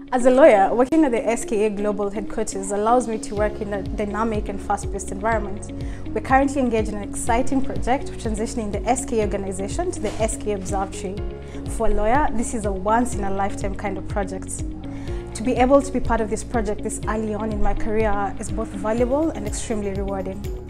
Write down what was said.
As a lawyer, working at the SKA Global Headquarters allows me to work in a dynamic and fast-paced environment. We're currently engaged in an exciting project of transitioning the SKA organization to the SKA Observatory. For a lawyer, this is a once-in-a-lifetime kind of project. To be able to be part of this project this early on in my career is both valuable and extremely rewarding.